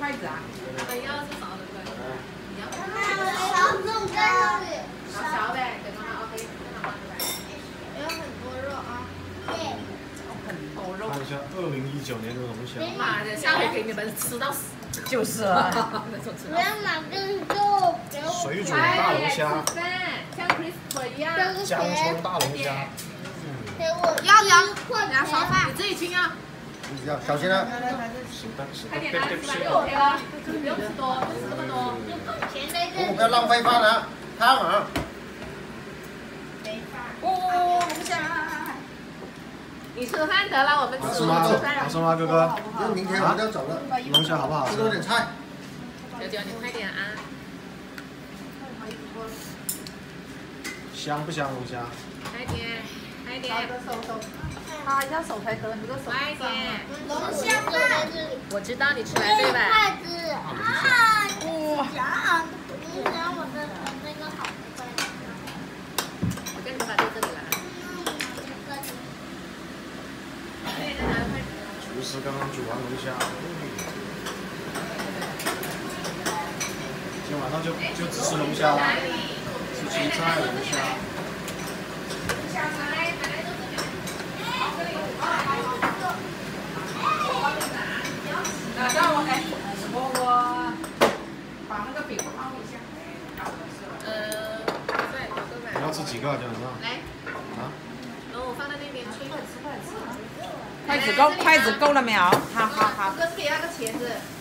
筷子啊？ 他们要是勺子对。你要勺子我在那里。 勺呗，给妈妈 OK，跟妈妈对。 有很多肉啊。对。 很多肉。 看一下2019年的龙虾。 妈的，下回给你们吃到死。 就是啊。 我要买更肉，给我。 水煮大龙虾。 像 Christopher 一样。 姜葱大龙虾。 给我。 要烧饭，你自己清啊。 小心啊！ 快点拿出来就 OK 了，不用吃多，不吃这么多。 不要浪费饭啊，汤啊！ 哦，龙虾。 你吃饭得了，我们吃饭。 好吃吗，哥哥？ 那明天我们就要走了。 龙虾好不好吃？ 多点菜。 九九，你快点啊！ 香不香龙虾？ 快点，快点。 擦一下手才得，你这个手。 快点。 龙虾放在这里。 我知道你吃完对吧？ 筷子啊！夹，你拿我的那个好的筷子。 我跟你把在这里来。 厨师刚刚煮完龙虾，今天晚上就只吃龙虾了，吃青菜龙虾。 让我来，我把那个饼放一下。 对，都买。 你要吃几个这样子啊？ 来。 啊？ 然后我放在那边去。 筷子够了没有？好好好。 这是给那个茄子。